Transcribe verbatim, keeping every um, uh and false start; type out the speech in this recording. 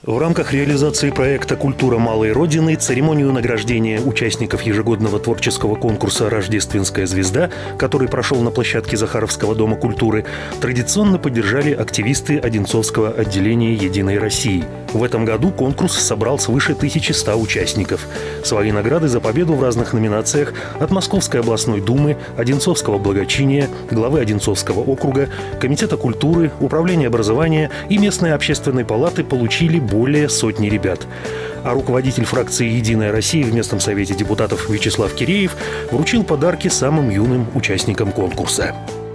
В рамках реализации проекта «Культура малой Родины» церемонию награждения участников ежегодного творческого конкурса «Рождественская звезда», который прошел на площадке Захаровского дома культуры, традиционно поддержали активисты Одинцовского отделения «Единой России». В этом году конкурс собрал свыше тысячи ста участников. Свои награды за победу в разных номинациях от Московской областной думы, Одинцовского благочиния, главы Одинцовского округа, Комитета культуры, Управления образования и местной общественной палаты получили более сотни ребят. А руководитель фракции «Единая Россия» в местном совете депутатов Вячеслав Киреев вручил подарки самым юным участникам конкурса.